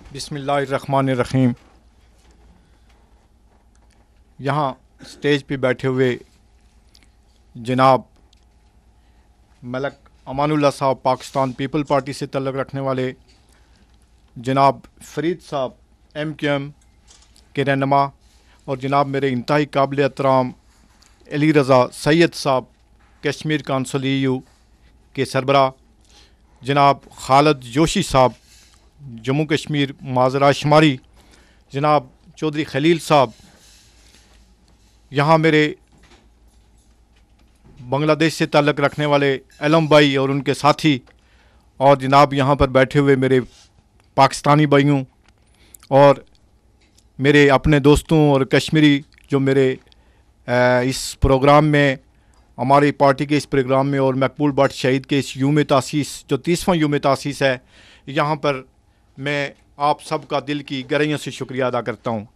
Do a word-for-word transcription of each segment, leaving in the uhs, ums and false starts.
بسم اللہ الرحمن الرحیم. یہاں اسٹیج پہ بیٹھے ہوئے جناب ملک امان اللہ صاحب پاکستان پیپل پارٹی سے تعلق رکھنے والے، جناب فرید صاحب ایم کیو ایم کے رہنما، اور جناب میرے انتہائی قابل احترام علی رضا سید صاحب کشمیر کونسل ای یو کے سربراہ، جناب خالد جوشی صاحب جموں کشمیر معذرہ شماری، جناب چودھری خلیل صاحب، یہاں میرے بنگلہ دیش سے تعلق رکھنے والے علم بھائی اور ان کے ساتھی، اور جناب یہاں پر بیٹھے ہوئے میرے پاکستانی بھائیوں اور میرے اپنے دوستوں اور کشمیری جو میرے اس پروگرام میں، ہماری پارٹی کے اس پروگرام میں، اور مقبول بٹ شہید کے اس یوم تاسیس جو تیسواں یوم تاسیس ہے، یہاں پر میں آپ سب کا دل کی گہرائیوں سے شکریہ ادا کرتا ہوں،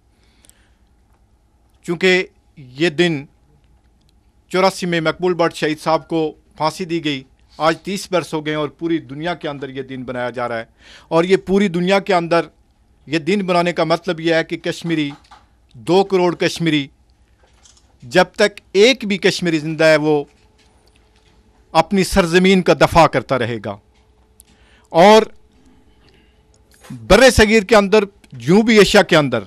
چونکہ یہ دن چوراسی میں مقبول بٹ شہید صاحب کو پھانسی دی گئی، آج تیس برس ہو گئے اور پوری دنیا کے اندر یہ دن بنایا جا رہا ہے. اور یہ پوری دنیا کے اندر یہ دن بنانے کا مطلب یہ ہے کہ کشمیری، دو کروڑ کشمیری، جب تک ایک بھی کشمیری زندہ ہے وہ اپنی سرزمین کا دفاع کرتا رہے گا. اور بر صغیر کے اندر، جنوبی ایشیا کے اندر،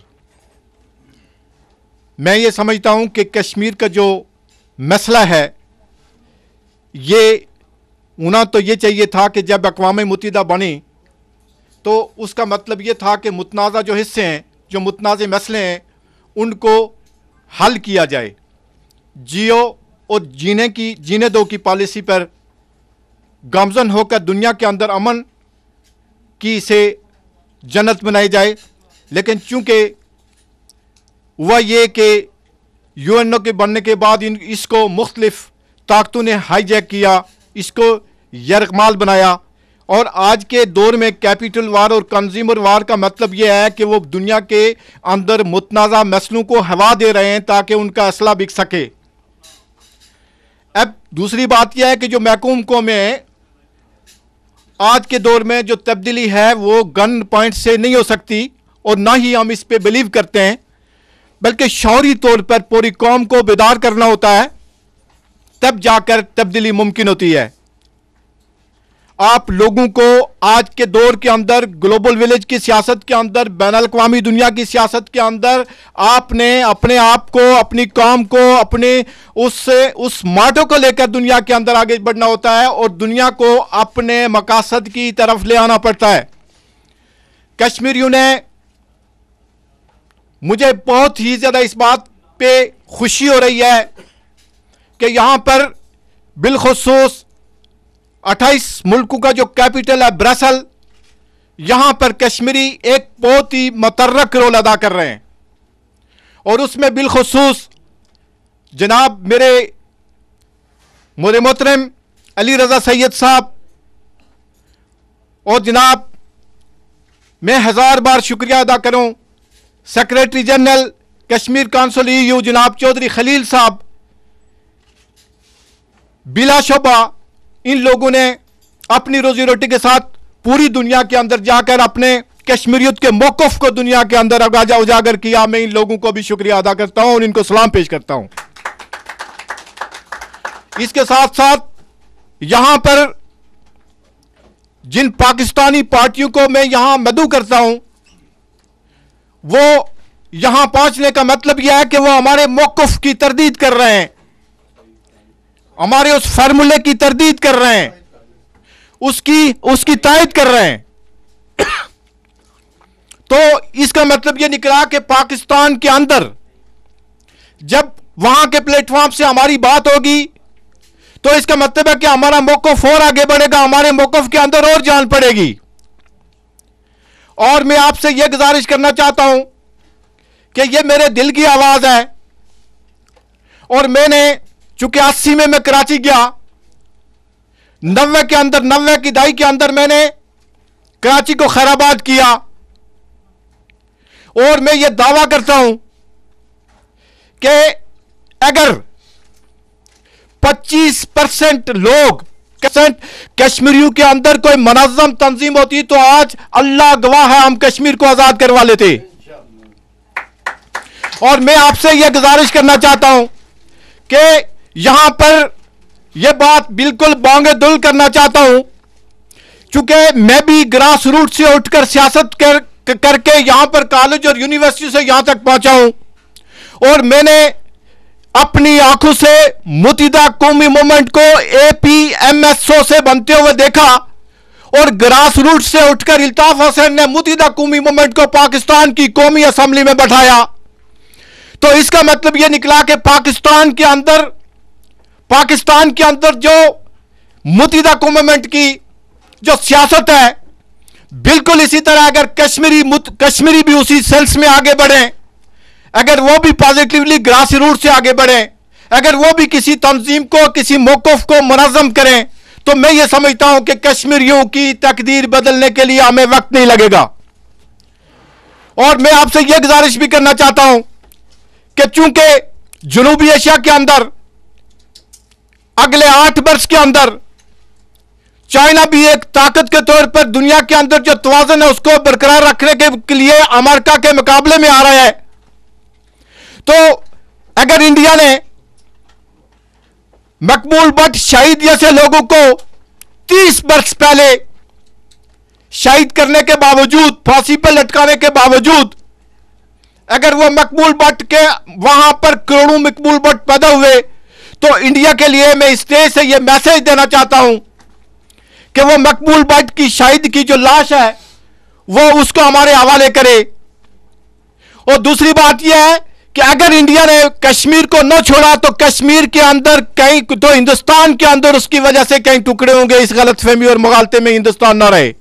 میں یہ سمجھتا ہوں کہ کشمیر کا جو مسئلہ ہے، یہ ہونا تو یہ چاہیے تھا کہ جب اقوام متحدہ بنی تو اس کا مطلب یہ تھا کہ متنازع جو حصے ہیں، جو متنازع مسئلے ہیں، ان کو حل کیا جائے. جیو اور جینے کی جینے دو کی پالیسی پر گامزن ہو کر دنیا کے اندر امن کی سے جنت بنائی جائے. لیکن چونکہ ہوا یہ کہ یو این او کے بننے کے بعد ان اس کو مختلف طاقتوں نے ہائی جیک کیا، اس کو یرغمال بنایا، اور آج کے دور میں کیپیٹل وار اور کنزیومر وار کا مطلب یہ ہے کہ وہ دنیا کے اندر متنازع مسئلوں کو ہوا دے رہے ہیں تاکہ ان کا اسلحہ بک سکے. اب دوسری بات یہ ہے کہ جو محکوم قومیں ہیں، آج کے دور میں جو تبدیلی ہے وہ گن پوائنٹ سے نہیں ہو سکتی، اور نہ ہی ہم اس پہ بلیو کرتے ہیں، بلکہ شعوری طور پر پوری قوم کو بیدار کرنا ہوتا ہے، تب جا کر تبدیلی ممکن ہوتی ہے. آپ لوگوں کو آج کے دور کے اندر، گلوبل ولیج کی سیاست کے اندر، بین الاقوامی دنیا کی سیاست کے اندر، آپ نے اپنے آپ کو، اپنی قوم کو، اپنے اس اس ماٹو کو لے کر دنیا کے اندر آگے بڑھنا ہوتا ہے، اور دنیا کو اپنے مقاصد کی طرف لے آنا پڑتا ہے. کشمیریوں نے، مجھے بہت ہی زیادہ اس بات پہ خوشی ہو رہی ہے کہ یہاں پر بالخصوص اٹھائیس ملکوں کا جو کیپٹل ہے برسل، یہاں پر کشمیری ایک بہت ہی متحرک رول ادا کر رہے ہیں. اور اس میں بالخصوص جناب میرے میرے محترم علی رضا سید صاحب، اور جناب میں ہزار بار شکریہ ادا کروں secretary general Kashmir council E U جناب چودھری خلیل صاحب. بلا شبہ ان لوگوں نے اپنی روزی روٹی کے ساتھ پوری دنیا کے اندر جا کر اپنے کشمیریت کے موقف کو دنیا کے اندر اجاگر کیا. میں ان لوگوں کو بھی شکریہ ادا کرتا ہوں اور ان کو سلام پیش کرتا ہوں. اس کے ساتھ ساتھ یہاں پر جن پاکستانی پارٹیوں کو میں یہاں مدعو کرتا ہوں، وہ یہاں پہنچنے کا مطلب یہ ہے کہ وہ ہمارے موقف کی تردید کر رہے ہیں، ہمارے اس فارمولے کی تردید کر رہے ہیں، اس کی اس کی تائید کر رہے ہیں. تو اس کا مطلب یہ نکلا کہ پاکستان کے اندر جب وہاں کے پلیٹ فارم سے ہماری بات ہوگی تو اس کا مطلب ہے کہ ہمارا موقف اور آگے بڑھے گا، ہمارے موقف کے اندر اور جان پڑے گی. اور میں آپ سے یہ گزارش کرنا چاہتا ہوں کہ یہ میرے دل کی آواز ہے، اور میں نے چونکہ اسی میں میں کراچی گیا، نوے کے اندر، نوے کی دہائی کے اندر میں نے کراچی کو خیر آباد کیا، اور میں یہ دعویٰ کرتا ہوں کہ اگر پچیس پرسنٹ لوگ کشمیریوں کے اندر کوئی منظم تنظیم ہوتی تو آج اللہ گواہ ہے ہم کشمیر کو آزاد کروا لیتے. اور میں آپ سے یہ گزارش کرنا چاہتا ہوں کہ یہاں پر یہ بات بالکل بانگ دل کرنا چاہتا ہوں، چونکہ میں بھی گراس روٹ سے اٹھ کر سیاست کر کر کے یہاں پر کالج اور یونیورسٹی سے یہاں تک پہنچا ہوں، اور میں نے اپنی آنکھوں سے متحدہ قومی موومنٹ کو اے پی ایم ایس او سے بنتے ہوئے دیکھا، اور گراس روٹ سے اٹھ کر الطاف حسین نے متحدہ قومی موومنٹ کو پاکستان کی قومی اسمبلی میں بٹھایا. تو اس کا مطلب یہ نکلا کہ پاکستان کے اندر پاکستان کے اندر جو متحدہ قومی موومنٹ کی جو سیاست ہے، بالکل اسی طرح اگر کشمیری کشمیری بھی اسی سیلس میں آگے بڑھیں، اگر وہ بھی پازیٹیولی گراس روٹ سے آگے بڑھیں، اگر وہ بھی کسی تنظیم کو کسی موقف کو منظم کریں، تو میں یہ سمجھتا ہوں کہ کشمیریوں کی تقدیر بدلنے کے لیے ہمیں وقت نہیں لگے گا. اور میں آپ سے یہ گزارش بھی کرنا چاہتا ہوں کہ چونکہ جنوبی ایشیا کے اندر اگلے آٹھ برس کے اندر چائنا بھی ایک طاقت کے طور پر دنیا کے اندر جو توازن ہے اس کو برقرار رکھنے کے لیے امریکہ کے مقابلے میں آ رہا ہے، تو اگر انڈیا نے مقبول بٹ شہید جیسے لوگوں کو تیس برس پہلے شہید کرنے کے باوجود، پھانسی پر لٹکانے کے باوجود، اگر وہ مقبول بٹ کے وہاں پر کروڑوں مقبول بٹ پیدا ہوئے، تو انڈیا کے لیے میں اس اسٹیج سے یہ میسج دینا چاہتا ہوں کہ وہ مقبول بٹ کی شہید کی جو لاش ہے وہ اس کو ہمارے حوالے کرے. اور دوسری بات یہ ہے کہ اگر انڈیا نے کشمیر کو نہ چھوڑا تو کشمیر کے اندر کہیں تو ہندوستان کے اندر اس کی وجہ سے کہیں ٹکڑے ہوں گے، اس غلط فہمی اور مغالطے میں ہندوستان نہ رہے.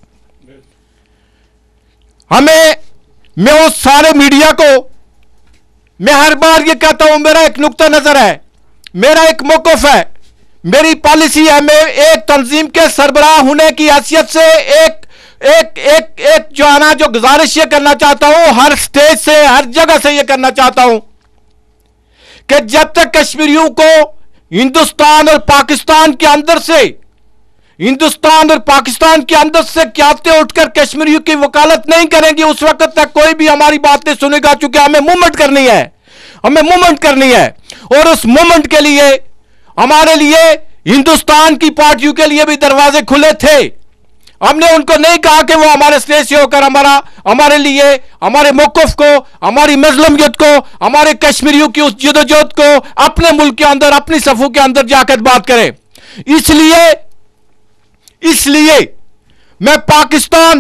ہمیں میں اس سارے میڈیا کو میں ہر بار یہ کہتا ہوں، میرا ایک نقطہ نظر ہے، میرا ایک موقف ہے، میری پالیسی ہے. میں ایک تنظیم کے سربراہ ہونے کی حیثیت سے ایک ایک ایک ایک جو ہے نا جو گزارش یہ کرنا چاہتا ہوں، ہر سٹیج سے ہر جگہ سے یہ کرنا چاہتا ہوں کہ جب تک کشمیریوں کو ہندوستان اور پاکستان کے اندر سے ہندوستان اور پاکستان کے اندر سے قیادتیں اٹھ کر کشمیریوں کی وکالت نہیں کریں گی، اس وقت تک کوئی بھی ہماری بات نہیں سنے گا، چونکہ ہمیں موومنٹ کرنی ہے ہمیں موومنٹ کرنی ہے اور اس موومنٹ کے لیے ہمارے لیے ہندوستان کی پارٹیوں کے لیے بھی دروازے کھلے تھے. ہم نے ان کو نہیں کہا کہ وہ ہمارے سٹیج سے ہو کر ہمارا ہمارے لیے ہمارے موقف کو، ہماری مظلومیت کو، ہمارے کشمیریوں کی اس جدوجہد کو اپنے ملک کے اندر اپنی صفوں کے اندر جا کر بات کرے. اس لیے اس لیے میں پاکستان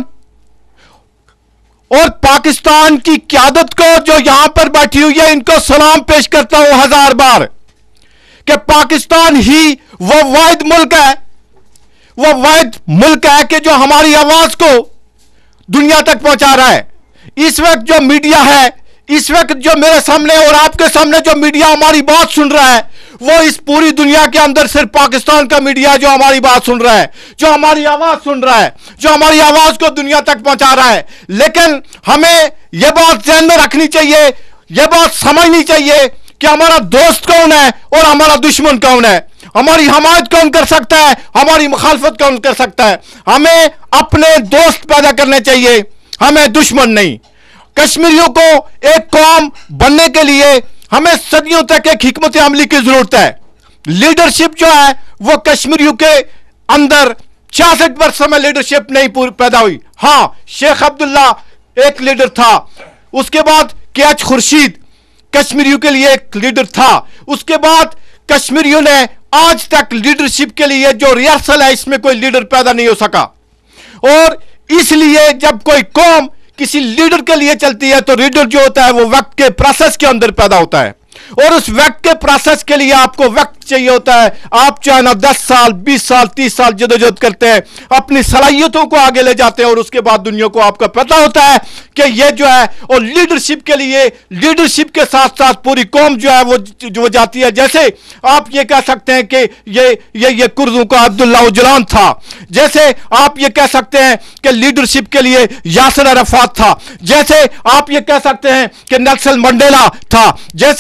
اور پاکستان کی قیادت کو جو یہاں پر بیٹھی ہوئی ہے ان کو سلام پیش کرتا ہوں ہزار بار کہ پاکستان ہی وہ واحد ملک ہے وہ واحد ملک ہے کہ جو ہماری آواز کو دنیا تک پہنچا رہا ہے. اس وقت جو میڈیا ہے، اس وقت جو میرے سامنے اور آپ کے سامنے جو میڈیا ہماری بات سن رہا ہے، وہ اس پوری دنیا کے اندر صرف پاکستان کا میڈیا جو ہماری بات سن رہا ہے، جو ہماری آواز سن رہا ہے، جو ہماری آواز کو دنیا تک پہنچا رہا ہے. لیکن ہمیں یہ بات ذہن میں رکھنی چاہیے، یہ بات سمجھنی چاہیے کہ ہمارا دوست کون ہے اور ہمارا دشمن کون ہے، ہماری حمایت کون کر سکتا ہے، ہماری مخالفت کون کر سکتا ہے. ہمیں اپنے دوست پیدا کرنے چاہیے، ہمیں دشمن نہیں. کشمیریوں کو ایک قوم بننے کے لیے ہمیں صدیوں تک ایک حکمت عملی کی ضرورت ہے. لیڈرشپ جو ہے وہ کشمیریوں کے اندر چھیاسٹھ برسوں میں لیڈرشپ نہیں پیدا ہوئی. ہاں، شیخ عبداللہ ایک لیڈر تھا، اس کے بعد کے ایچ خورشید کشمیریوں کے لیے ایک لیڈر تھا، اس کے بعد کشمیریوں نے آج تک لیڈرشپ کے لیے جو ریاسل ہے اس میں کوئی لیڈر پیدا نہیں ہو سکا. اور اس لیے جب کوئی قوم کسی لیڈر کے لیے چلتی ہے تو لیڈر جو ہوتا ہے وہ وقت کے پروسیس کے اندر پیدا ہوتا ہے، اور اس وقت کے پروسیس کے لیے آپ کو وقت چاہیے ہوتا ہے. آپ چاہے نا دس سال بیس سال تیس سال جدوجہد کرتے ہیں، اپنی صلاحیتوں کو آگے لے جاتے ہیں، اور اس کے بعد دنیا کو آپ کا پتہ ہوتا ہے کہ یہ جو ہے اور لیڈرشپ کے لیے لیڈرشپ کے ساتھ ساتھ پوری قوم جو ہے وہ جو جاتی ہے. جیسے آپ یہ کہہ سکتے ہیں کہ یہ یہ یہ کردوں کا عبداللہ اوجلان تھا، جیسے آپ یہ کہہ سکتے ہیں کہ لیڈرشپ کے لیے یاسر عرفات تھا، جیسے آپ یہ کہہ سکتے ہیں کہ نیلسن منڈیلا تھا، جیسے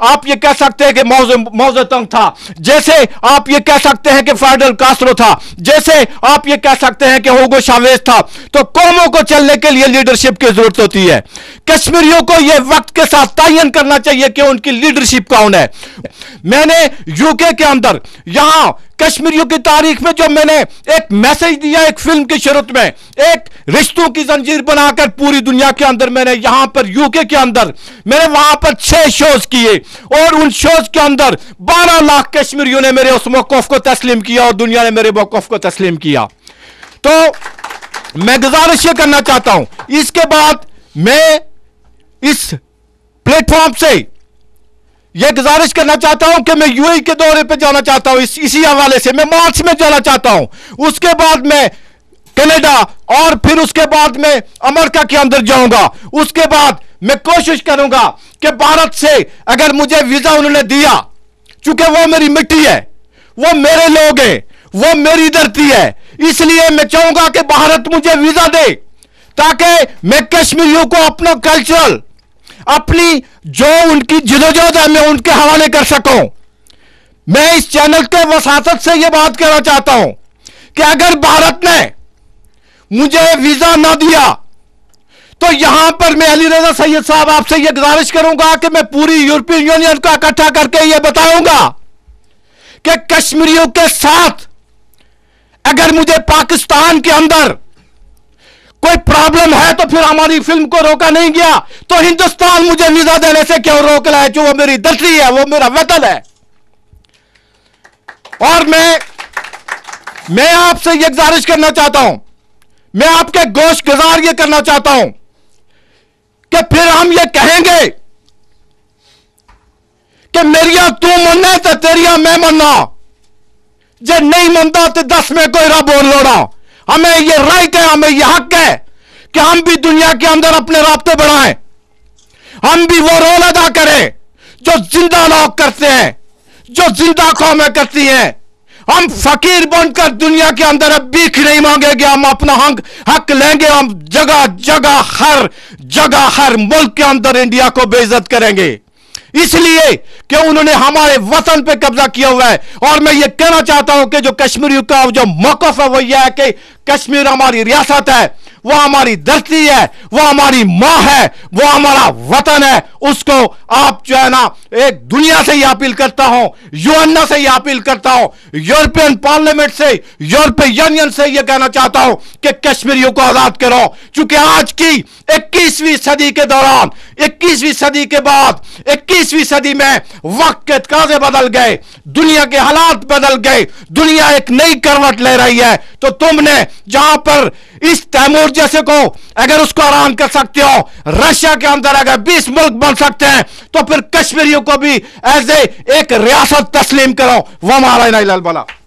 آپ یہ کہہ سکتے ہیں کہ موزے تنگ تھا, جیسے آپ یہ کہہ سکتے ہیں کہ فیڈل کاسٹرو تھا, جیسے آپ یہ کہہ سکتے ہیں کہ ہوگو شاویز تھا. تو قوموں کو چلنے کے لیے لیڈرشپ کی ضرورت ہوتی ہے. کشمیریوں کو یہ وقت کے ساتھ تعین کرنا چاہیے کہ ان کی لیڈرشپ کون ہے. میں نے یو کے کے اندر یہاں کشمیریوں کی تاریخ میں جو میں نے ایک میسج دیا ایک فلم کی شروع میں, ایک رشتوں کی زنجیر بنا کر پوری دنیا کے اندر میں نے یہاں پر یو کے کے اندر میں نے وہاں پر چھ شوز کیے, اور ان شوز کے اندر بارہ لاکھ کشمیریوں نے میرے اس موقف کو تسلیم کیا اور دنیا نے میرے موقف کو تسلیم کیا. تو میں گزارش یہ کرنا چاہتا ہوں, اس کے بعد میں اس پلیٹ فارم سے یہ گزارش کرنا چاہتا ہوں کہ میں یو اے کے دورے پہ جانا چاہتا ہوں. اس اسی حوالے سے میں مارچ میں جانا چاہتا ہوں, اس کے بعد میں کینیڈا, اور پھر اس کے بعد میں امریکہ کے اندر جاؤں گا. اس کے بعد میں کوشش کروں گا کہ بھارت سے اگر مجھے ویزا انہوں نے دیا, چونکہ وہ میری مٹی ہے, وہ میرے لوگ ہیں, وہ میری دھرتی ہے, اس لیے میں چاہوں گا کہ بھارت مجھے ویزا دے تاکہ میں کشمیریوں کو اپنا کلچرل, اپنی جو ان کی جدوجہد ہے, میں ان کے حوالے کر سکوں. میں اس چینل کے وساطت سے یہ بات کہنا چاہتا ہوں کہ اگر بھارت نے مجھے ویزا نہ دیا تو یہاں پر میں علی رضا سید صاحب آپ سے یہ گزارش کروں گا کہ میں پوری یورپین یونین کو اکٹھا کر کے یہ بتاؤں گا کہ کشمیریوں کے ساتھ اگر مجھے پاکستان کے اندر کوئی پرابلم ہے تو پھر ہماری فلم کو روکا نہیں گیا, تو ہندوستان مجھے ویزا دینے سے کیوں روک رہا ہے, جو وہ میری دھرتی ہے, وہ میرا وطن ہے. اور میں میں آپ سے یہ گزارش کرنا چاہتا ہوں, میں آپ کے گوشت گزار یہ کرنا چاہتا ہوں کہ پھر ہم یہ کہیں گے کہ میریا تو مننا تو تیریا میں مننا, جے نہیں منتا تو دس میں کوئی رب اور لوڑا. ہمیں یہ رائٹ ہے, ہمیں یہ حق ہے کہ ہم بھی دنیا کے اندر اپنے رابطے بڑھائیں, ہم بھی وہ رول ادا کریں جو زندہ لوگ کرتے ہیں, جو زندہ قومیں کرتی ہیں. ہم فقیر بن کر دنیا کے اندر اب بھیک نہیں مانگیں گے, ہم اپنا حق حق لیں گے. ہم جگہ جگہ ہر جگہ ہر ملک کے اندر انڈیا کو بے عزت کریں گے, اس لیے کہ انہوں نے ہمارے وطن پہ قبضہ کیا ہوا ہے. اور میں یہ کہنا چاہتا ہوں کہ جو کشمیریوں کا جو موقف ہے وہ یہ ہے کہ کشمیر ہماری ریاست ہے, وہ ہماری دھرتی ہے, وہ ہماری ماں ہے, وہ ہمارا وطن ہے. اس کو آپ جو ہے نا ایک دنیا سے یہ اپیل کرتا ہوں, یو این او سے یہ اپیل کرتا ہوں, یورپین پارلیمنٹ سے, یورپین یونین سے یہ کہنا چاہتا ہوں کہ کشمیریوں کو آزاد کرو. چونکہ آج کی اکیسویں صدی کے دوران, اکیسویں صدی کے بعد, اکیسویں صدی میں وقت کے تقاضے بدل گئے, دنیا کے حالات بدل گئے, دنیا ایک نئی کروٹ لے رہی ہے. تو تم نے جہاں پر اس تیمور جیسے کو اگر اس کو آرام کر سکتے ہو, رشیا کے اندر اگر بیس ملک بن سکتے ہیں, تو پھر کشمیریوں کو بھی ایز اے ایک ریاست تسلیم کرو. وما علینا الا البلاغ.